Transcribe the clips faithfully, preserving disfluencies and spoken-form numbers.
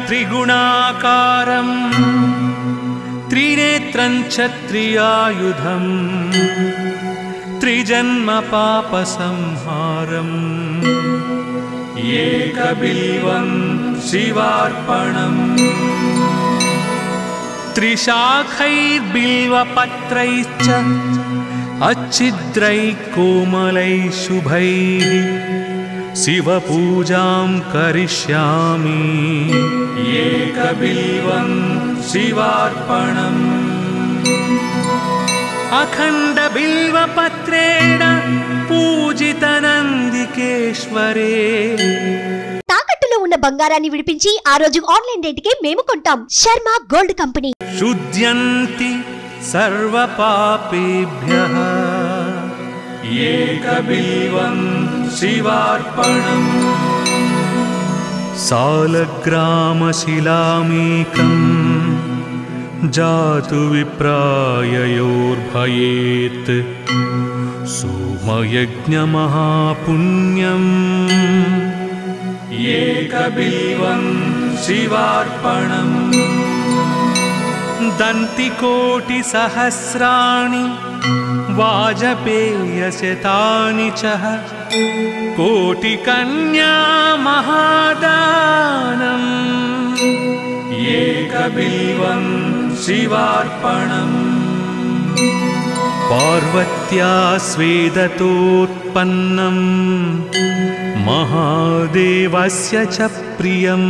त्रिगुणाकारं त्रिनेत्रं क्षत्रियायुधं त्रिजन्म पापसंहारम् एकबिल्वं शिवार्पणम् त्रिशाखैर्बिल्वपत्रैश्च अच्छिद्रैः कोमलैः शुभैः शिवपूजां करिष्यामि एकबिल्वं शिवार्पणम् अखण्डबिल्वपत्रेण पूजितनन्दिकेश्वरे తాకట్టులో ఉన్న బంగారాన్ని విడిపించి ఆ రోజు ఆన్లైన్ రేటుకే మేము కొంటాం. Sharma gold company. శుద్ధ్యంతి సర్వపాపేభ్యః ఏకబిల్వం శివార్పణం. సాలగ్రామశిలామేకం జాతు విప్రాయయోర్భయేత్ सोमयज्ञमहापुण्यम् एकबिल्वं शिवार्पणम्. दन्तिकोटिसहस्राणि वाजपेयशतानि च कोटिकन्या महादानम् एकबिल्वं शिवार्पणम्. पार्वत्या स्वेदतोत्पन्नं महादेवस्य च प्रियं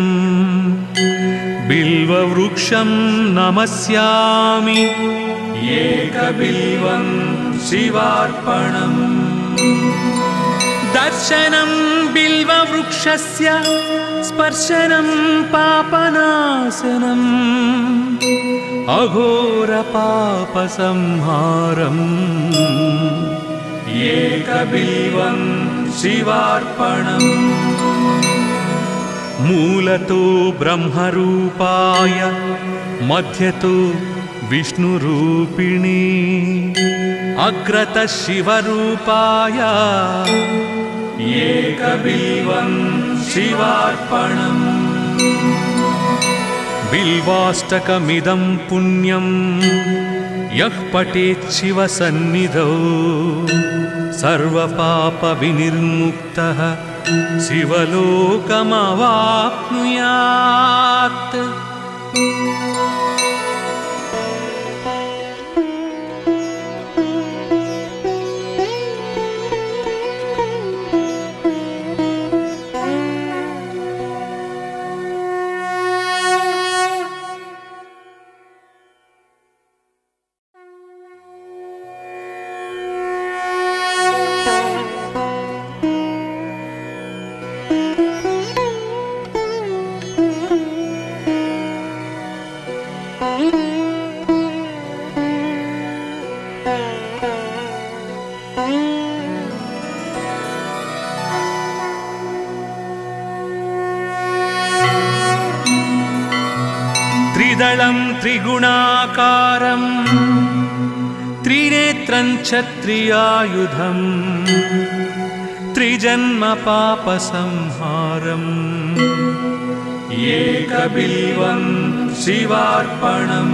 बिल्ववृक्षं नमस्यामि एकबिल्वं शिवार्पणम्. दर्शनं बिल्ववृक्षस्य स्पर्शनं पापनाशनम् अघोरपापसंहारम् एकबिल्वं शिवार्पणम्. मूलतो ब्रह्मरूपाय मध्यतो विष्णुरूपिणी अग्रतः शिवरूपाय एकबिल्वं शिवार्पणम्. बिल्वाष्टकमिदं पुण्यं यः पठेत् शिवसन्निधौ सर्वपापविनिर्मुक्तः शिवलोकमवाप्नुयात्. त्रिदलं त्रिगुणाकारं त्रिनेत्रं क्षत्रियायुधं त्रिजन्म पापसंहारम् एकबिल्वं शिवार्पणम्.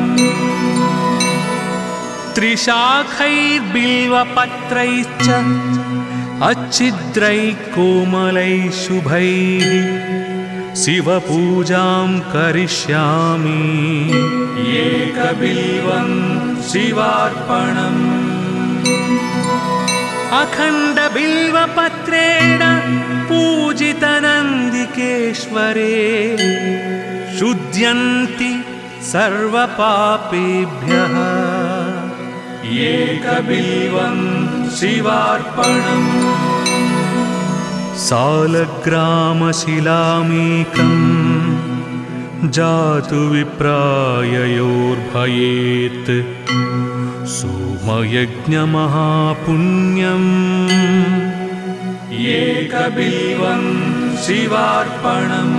त्रिशाखैर्बिल्वपत्रैश्च अच्छिद्रैः कोमलैः शुभैः शिवपूजां करिष्यामि एकबिल्वं शिवार्पणम्. अखण्डबिल्वपत्रेण पूजितनन्दिकेश्वरे शुद्ध्यन्ति सर्वपापेभ्यः एकबिल्वं शिवार्पणम्. सालग्रामशिलामेकं जातु विप्राययोर्भयेत् सोमयज्ञमहापुण्यम् एकबिल्वं शिवार्पणम्.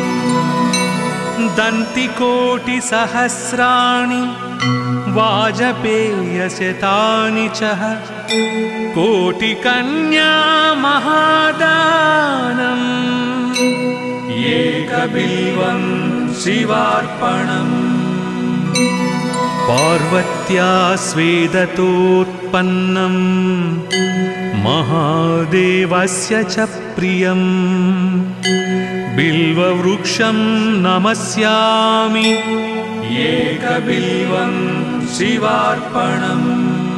दन्तिकोटिसहस्राणि वाजपेयशतानि च कोटिकन्या महादानम् एकबिल्वं शिवार्पणम् पार्वत्या स्वेदतोत्पन्नं महादेवस्य च प्रियम् बिल्ववृक्षं नमस्यामि एकबिल्वं शिवार्पणम्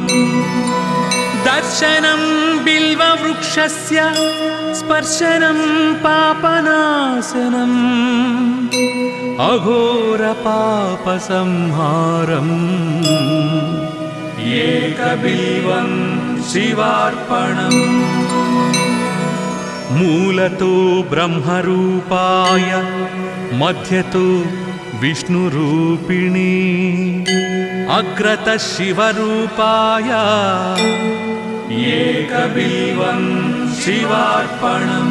दर्शनं बिल्ववृक्षस्य स्पर्शनं पापनाशनम् अघोरपापसंहारम् एकबिल्वं शिवार्पणम् मूलतो ब्रह्मरूपाय मध्यतो विष्णुरूपिणी अग्रतः शिवरूपाय एकबिल्वं शिवार्पणम्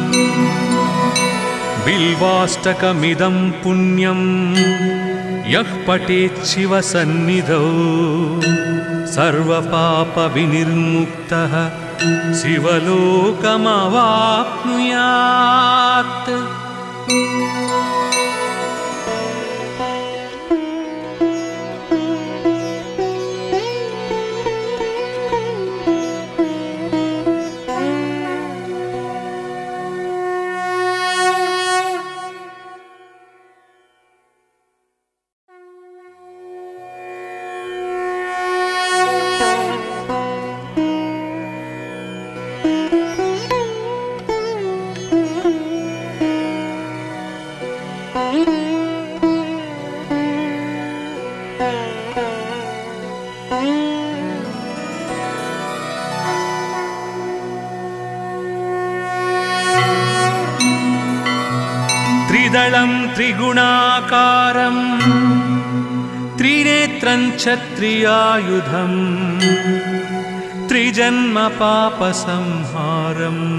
बिल्वाष्टकमिदं पुण्यं यः पठेत् शिवसन्निधौ सर्वपापविनिर्मुक्तः शिवलोकमवाप्नुयात् त्रिदलं त्रिगुणाकारं त्रिनेत्रं च त्रियायुधं त्रिजन्म पापसंहारम्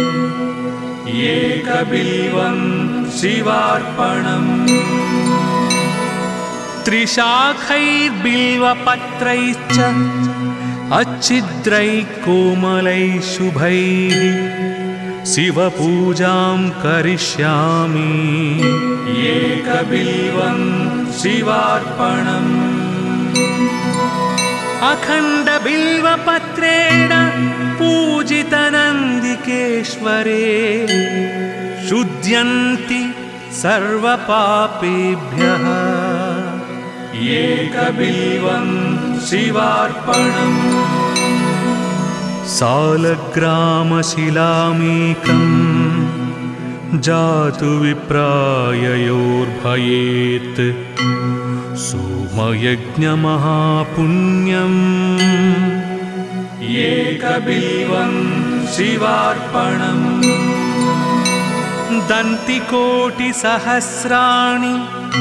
एकबिल्वं शिवार्पणम् त्रिशाखैर्बिल्वपत्रैश्च अच्छिद्रैः कोमलैः शुभैः शिवपूजां करिष्यामि एकबिल्वं शिवार्पणम् अखण्डबिल्वपत्रेण पूजितनन्दिकेश्वरे शुध्यन्ति सर्वपापेभ्यः एकबिल्वं शिवार्पणम् सालग्रामशिलामेकं जातु विप्राययोर्भयेत् सोमयज्ञमहापुण्यम् एकबिल्वं शिवार्पणम् दन्तिकोटिसहस्राणि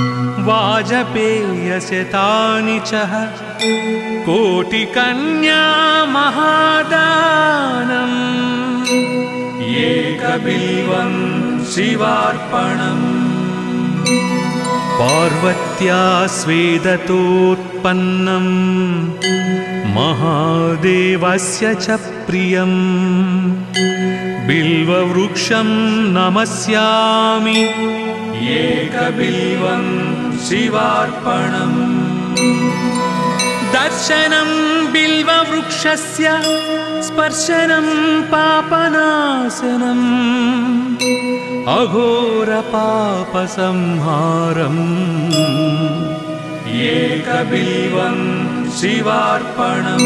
वाजपेयशतानि च कोटिकन्या महादानम् एकबिल्वं शिवार्पणम् पार्वत्या स्वेदतोत्पन्नं महादेवस्य च प्रियम् बिल्ववृक्षं नमस्यामि एकबिल्वं शिवार्पणम् दर्शनं बिल्ववृक्षस्य स्पर्शनं पापनाशनम् अघोरपापसंहारम् एकबिल्वं शिवार्पणम्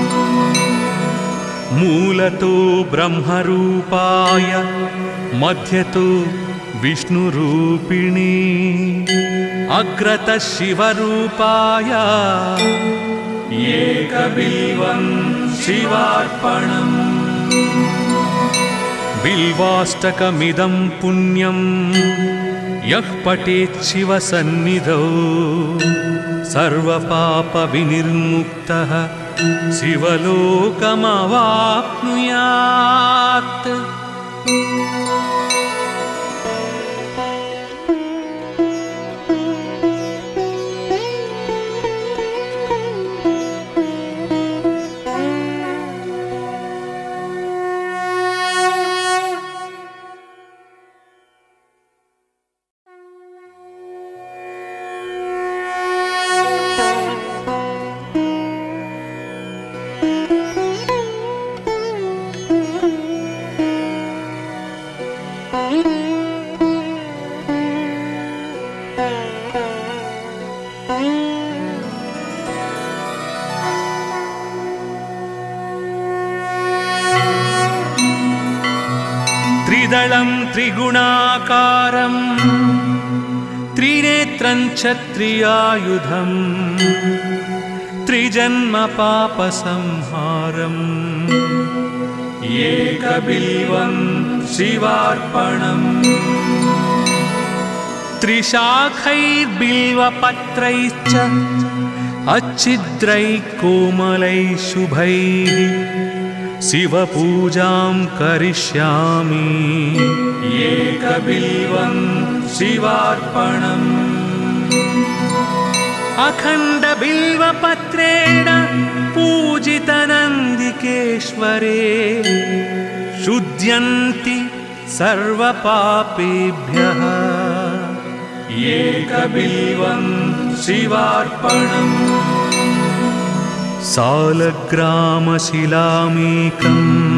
मूलतो ब्रह्मरूपाय मध्यतो विष्णुरूपिणी अग्रतः शिवरूपाय एकबिल्वं शिवार्पणम् बिल्वाष्टकमिदं पुण्यं यः पठेत् शिवसन्निधौ सर्वपापविनिर्मुक्तः शिवलोकमवाप्नुयात् त्रिदलं त्रिगुणाकारं त्रिनेत्रं च त्रियायुधं त्रिजन्म पापसंहारम् एकबिल्वं शिवार्पणम् त्रिशाखैर्बिल्वपत्रैश्च अच्छिद्रैः कोमलैः शुभैः शिवपूजां करिष्यामि एकबिल्वं शिवार्पणम् अखण्डबिल्वपत्रेण पूजितनन्दिकेश्वरे शुध्यन्ति सर्वपापेभ्यः एकबिल्वं शिवार्पणम् सालग्रामशिलामेकं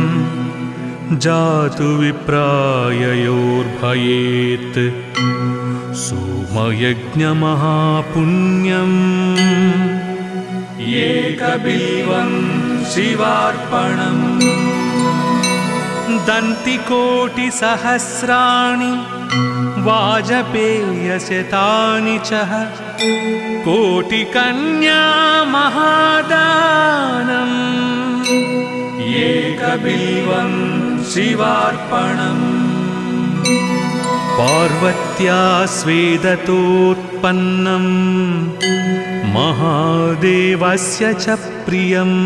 जातु विप्राययोर्भयेत् सोमयज्ञमहापुण्यम् एकबिल्वं शिवार्पणम् दन्तिकोटिसहस्राणि वाजपेयशतानि च कोटिकन्या महादानम् एकबिल्वं शिवार्पणम् पार्वत्या स्वेदतोत्पन्नं महादेवस्य च प्रियम्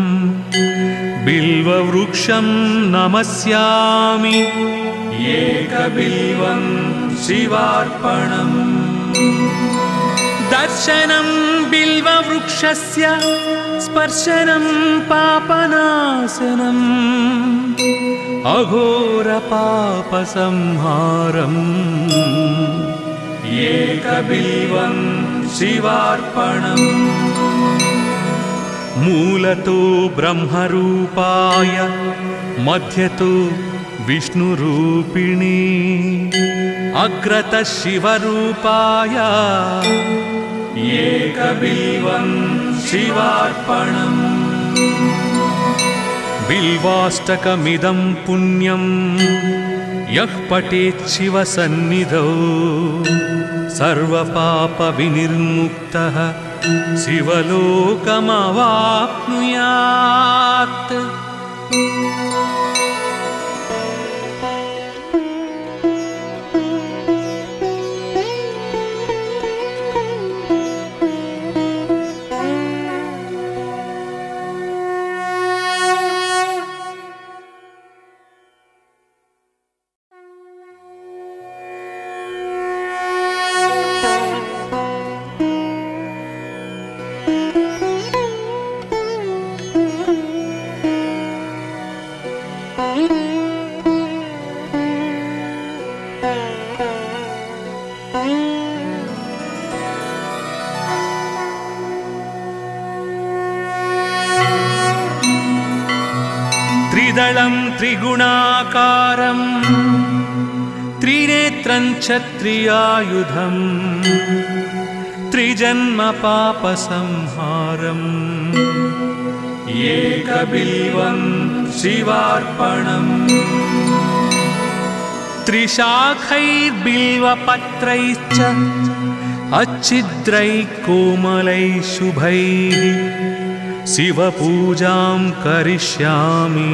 बिल्ववृक्षं नमस्यामि एकबिल्वं शिवार्पणम् दर्शनं बिल्ववृक्षस्य स्पर्शनं पापनाशनम् अघोरपापसंहारम् एकबिल्वं शिवार्पणम् मूलतो ब्रह्मरूपाय मध्यतो विष्णुरूपिणी अग्रतः शिवरूपाय एकबिल्वं शिवार्पणम् बिल्वाष्टकमिदं पुण्यं यः पठेत् शिवसन्निधौ सर्वपापविनिर्मुक्तः शिवलोकमवाप्नुयात्। त्रिदलं त्रिगुणाकारं त्रिनेत्रं च त्रियायुधं त्रिजन्म पापसंहारम् एकबिल्वं शिवार्पणम् त्रिशाखैर्बिल्वपत्रैश्च अच्छिद्रैः कोमलैः शुभैः शिवपूजां करिष्यामि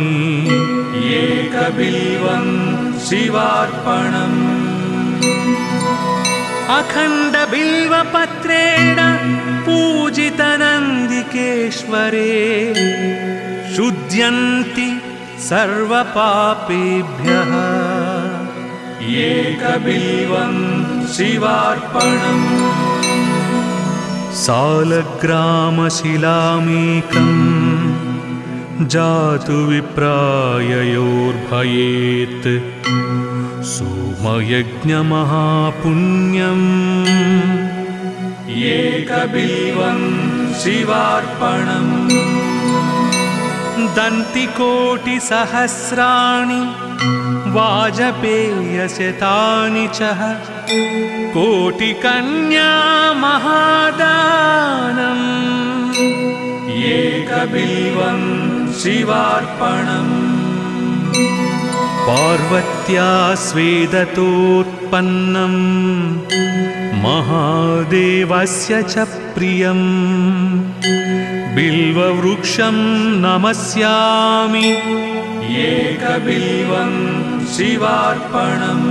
एकबिल्वं शिवार्पणम् अखण्डबिल्वपत्रेण पूजितनन्दिकेश्वरे शुध्यन्ति सर्वपापेभ्यः एकबिल्वं शिवार्पणम् सालग्रामशिलामेकं जातु विप्राययोर्भयेत् सोमयज्ञमहापुण्यम् एकबिल्वं शिवार्पणम् दन्तिकोटिसहस्राणि वाजपेयशतानि च कोटिकन्या महादानम् एकबिल्वं शिवार्पणम् पार्वत्या स्वेदतोत्पन्नं महादेवस्य च प्रियं बिल्ववृक्षं नमस्यामि एकबिल्वं शिवार्पणम्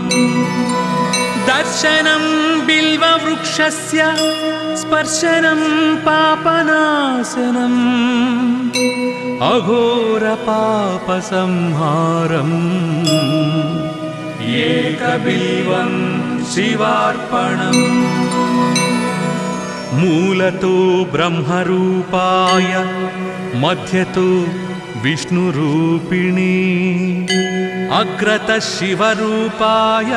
दर्शनं बिल्ववृक्षस्य स्पर्शनं पापनाशनम् अघोरपापसंहारम् एकबिल्वं शिवार्पणम् मूलतो ब्रह्मरूपाय मध्यतो विष्णुरूपिणी अग्रतः शिवरूपाय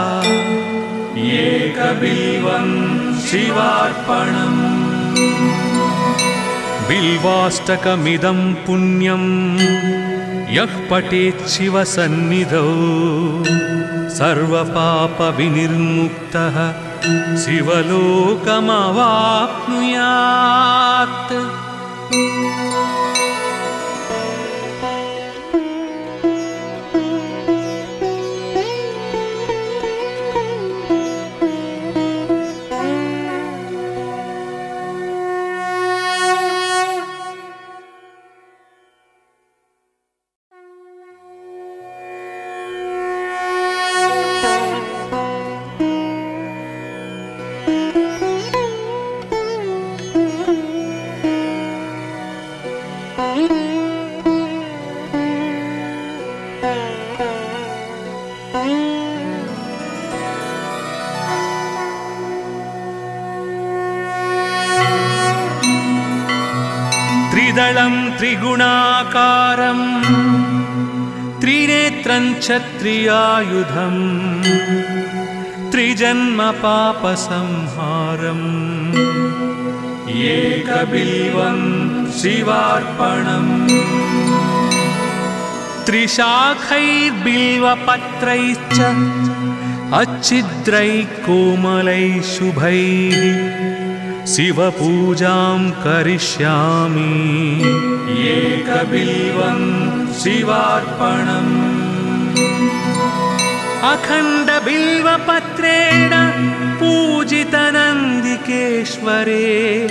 एकबिल्वं शिवार्पणम् बिल्वाष्टकमिदं पुण्यं यः पठेत् शिवसन्निधौ सर्वपापविनिर्मुक्तः शिवलोकमवाप्नुयात्। त्रिदलं त्रिगुणाकारं त्रिनेत्रं क्षत्रियायुधं त्रिजन्म पापसंहारम् एकबिल्वं शिवार्पणम् त्रिशाखैर्बिल्वपत्रैश्च अच्छिद्रैः कोमलैः शुभैः शिवपूजां करिष्यामि एकबिल्वं शिवार्पणम् अखण्डबिल्वपत्रेण पूजितनन्दिकेश्वरे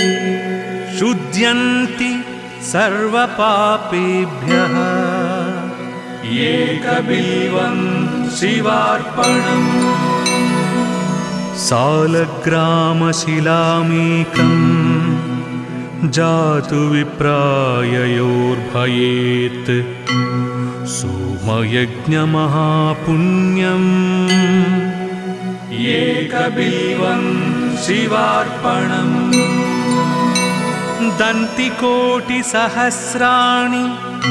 शुध्यन्ति सर्वपापेभ्यः एकबिल्वं शिवार्पणम् सालग्रामशिलामेकं जातु विप्राययोर्भयेत् सोमयज्ञमहापुण्यम् एकबिल्वं शिवार्पणम् दन्तिकोटिसहस्राणि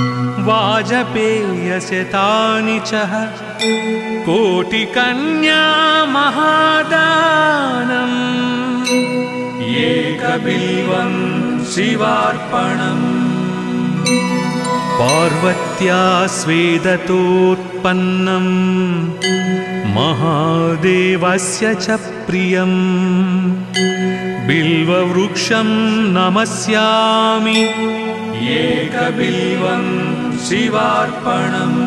वाजपेयशतानि च कोटिकन्या महादानम् एकबिल्वं शिवार्पणम् पार्वत्या स्वेदतोत्पन्नं महादेवस्य च प्रियं बिल्ववृक्षं नमस्यामि एकबिल्वं शिवार्पणम्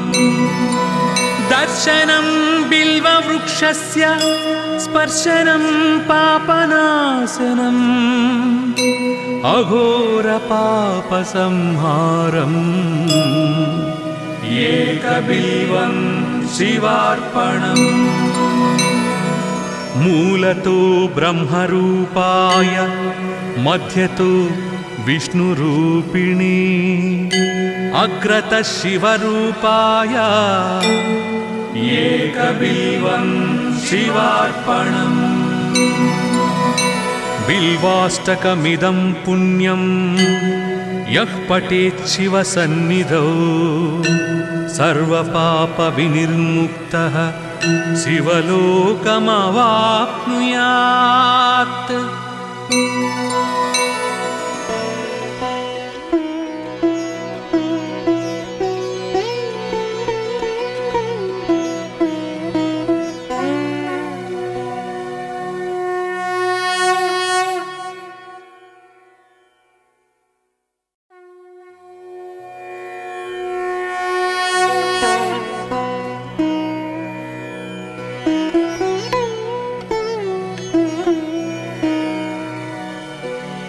दर्शनं बिल्ववृक्षस्य स्पर्शनं पापनाशनम् अघोरपापसंहारम् एकबिल्वं शिवार्पणम् मूलतो ब्रह्मरूपाय मध्यतो विष्णुरूपिणी अग्रतः शिवरूपाय एकबिल्वं शिवार्पणम् बिल्वाष्टकमिदं पुण्यं यः पठेत् शिवसन्निधौ सर्वपापविनिर्मुक्तः शिवलोकमवाप्नुयात्।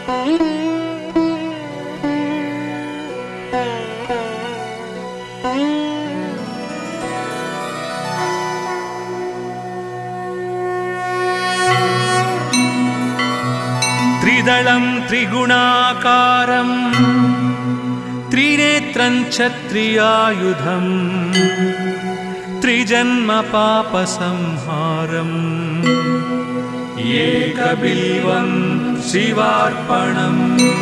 त्रिदलं त्रिगुणाकारं त्रिनेत्रं च त्रियायुधं त्रिजन्म पापसंहारम् एकबिल्वं शिवार्पणम्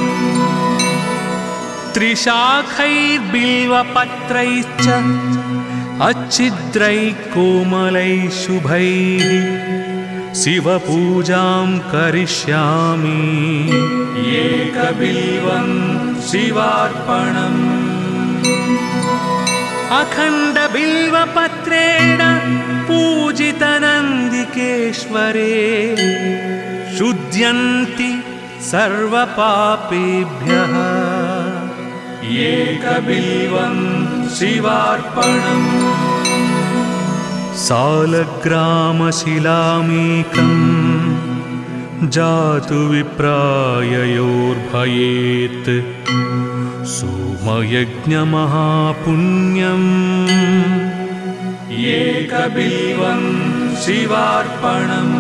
त्रिशाखैर्बिल्वपत्रैश्च अच्छिद्रैः कोमलैः शुभैः शिवपूजां करिष्यामि एकबिल्वं शिवार्पणम् अखण्डबिल्वपत्रेण पूजितनन्दिकेश्वरे शुध्यन्ति सर्वपापेभ्यः एकबिल्वं शिवार्पणम् सालग्रामशिलामेकं जातु विप्राययोर्भयेत् सोमयज्ञमहापुण्यम् एकबिल्वं शिवार्पणम्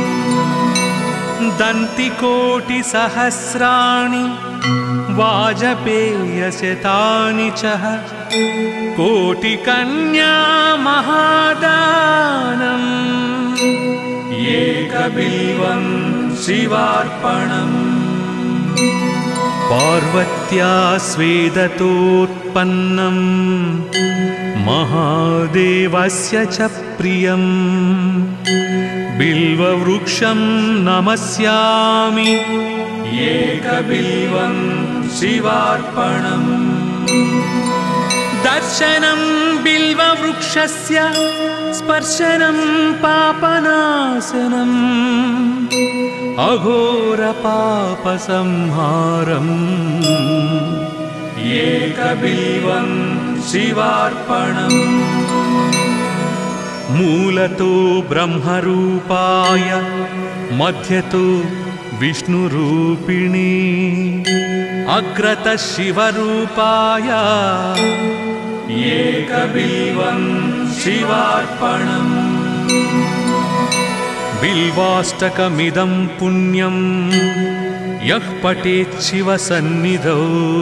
दन्तिकोटिसहस्राणि वाजपेयशतानि च कोटिकन्या महादानम् एकबिल्वं शिवार्पणम् पार्वत्या स्वेदतोत्पन्नं महादेवस्य च प्रियम् बिल्ववृक्षं नमस्यामि एकबिल्वं शिवार्पणम् दर्शनं बिल्ववृक्षस्य स्पर्शनं पापनाशनम् अघोरपापसंहारम् एकबिल्वं शिवार्पणम् मूलतो ब्रह्मरूपाय मध्यतो विष्णुरूपिणी अग्रतः शिवरूपाय एकबिल्वं शिवार्पणम् बिल्वाष्टकमिदं पुण्यं यः पठेत् शिवसन्निधौ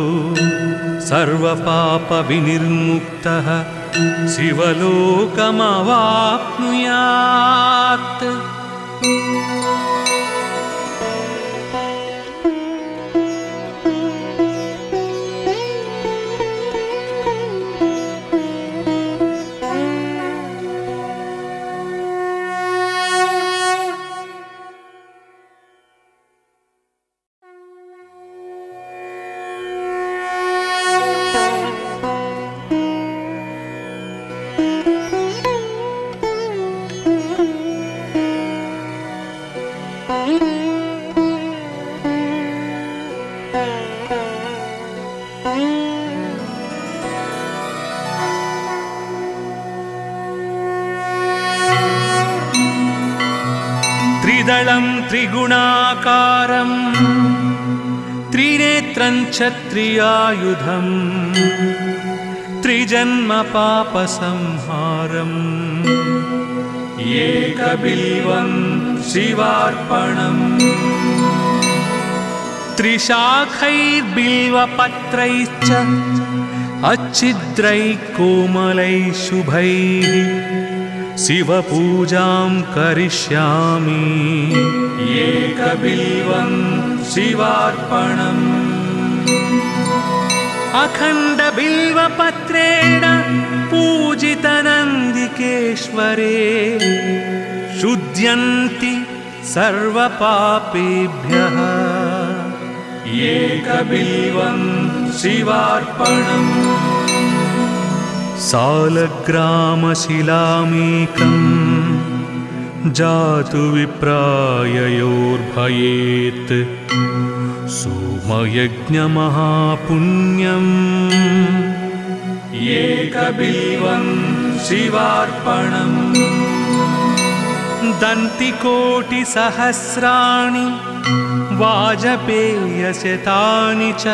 सर्वपापविनिर्मुक्तः शिवलोकमवाप्नुयात्। त्रिदलं त्रिगुणाकारं त्रिनेत्रं च त्रियायुधं त्रिजन्म पापसंहारम् एकबिल्वं शिवार्पणम् त्रिशाखैर्बिल्वपत्रैश्च अच्छिद्रैः कोमलैः शुभैः शिवपूजां करिष्यामि एकबिल्वं शिवार्पणम् अखण्डबिल्वपत्रेण पूजितनन्दिकेश्वरे शुध्यन्ति सर्वपापेभ्यः एकबिल्वं शिवार्पणम् सालग्रामशिलामेकं जातु विप्राययोर्भयेत् सोमयज्ञमहापुण्यम् एकबिल्वं शिवार्पणम् दन्तिकोटिसहस्राणि वाजपेयशतानि च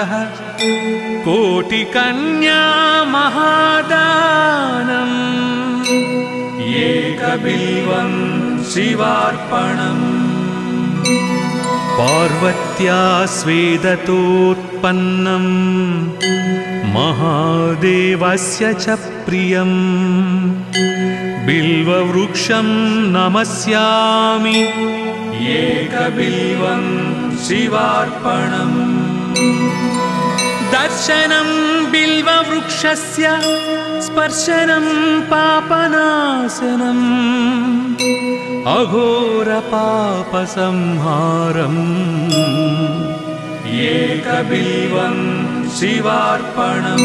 कोटिकन्या महादानम् एकबिल्वं शिवार्पणम् पार्वत्या स्वेदतोत्पन्नम् महादेवस्य च प्रियम् बिल्ववृक्षं नमस्यामि एकबिल्वं शिवार्पणम् दर्शनं बिल्ववृक्षस्य स्पर्शनं पापनाशनम् अघोरपापसंहारम् एकबिल्वं शिवार्पणम्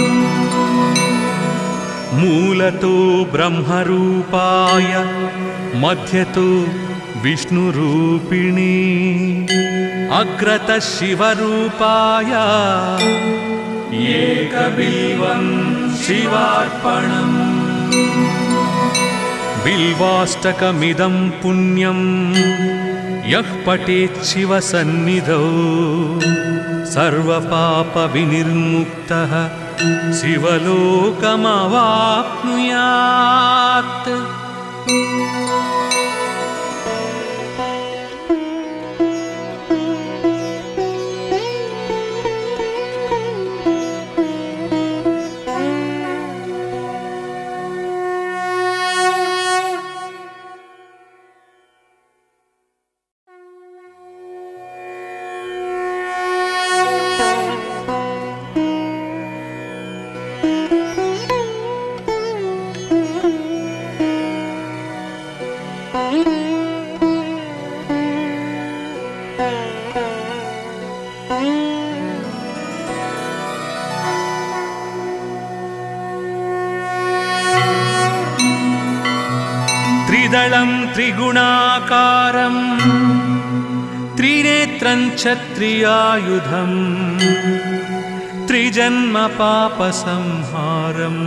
मूलतो ब्रह्मरूपाय मध्यतो विष्णुरूपिणी अग्रतः शिवरूपाय एकबिल्वं शिवार्पणम् बिल्वाष्टकमिदं पुण्यं यः पठेत् शिवसन्निधौ सर्वपापविनिर्मुक्तः शिवलोकमवाप्नुयात्। त्रिदलं त्रिगुणाकारं त्रिनेत्रं क्षत्रियायुधम् त्रिजन्म पापसंहारम्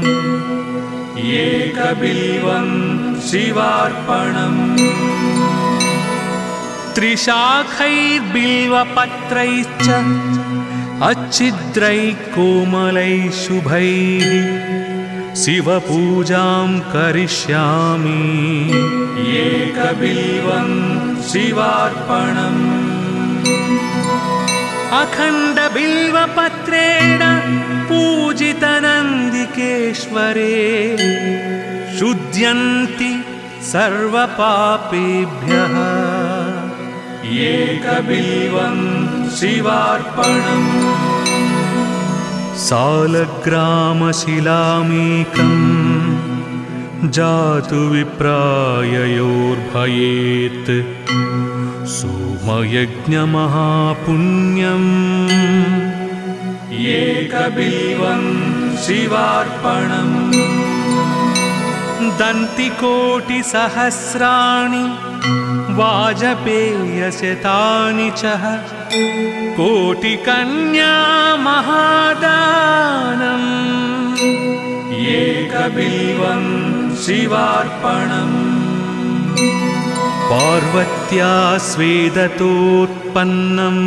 एकबिल्वं शिवार्पणम् त्रिशाखैर्बिल्वपत्रैश्च अच्छिद्रैः कोमलैः शुभैः शिवपूजां करिष्यामि एकबिल्वं शिवार्पणम् अखण्डबिल्वपत्रेण पूजितनन्दिकेश्वरे शुध्यन्ति सर्वपापेभ्यः एकबिल्वं शिवार्पणम् सालग्रामशिलामेकं जातु विप्राययोर्भयेत् सोमयज्ञमहापुण्यम् एकबिल्वं शिवार्पणम् दन्तिकोटिसहस्राणि वाजपेयशतानि च कोटिकन्या महादानम् एकबिल्वं शिवार्पणम् पार्वत्या स्वेदतोत्पन्नम्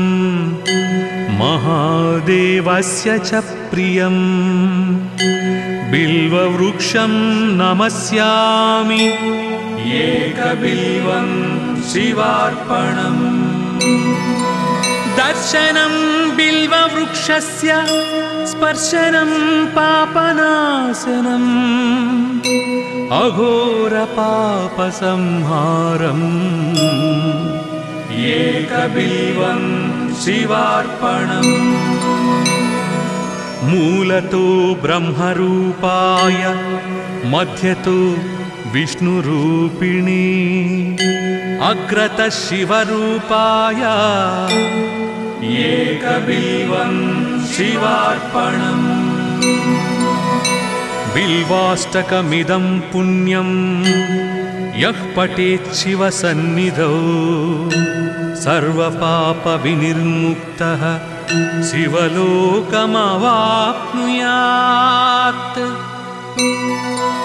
महादेवस्य च प्रियम् बिल्ववृक्षं नमस्यामि एकबिल्वं शिवार्पणम् दर्शनं बिल्ववृक्षस्य स्पर्शनं पापनाशनम् अघोरपापसंहारम् एकबिल्वं शिवार्पणम् मूलतो ब्रह्मरूपाय मध्यतो विष्णुरूपिणी अग्रतः शिवरूपाय एकबिल्वं शिवार्पणम् बिल्वाष्टकमिदं पुण्यं यः पठेत् शिवसन्निधौ सर्वपापविनिर्मुक्तः शिवलोकमवाप्नुयात्।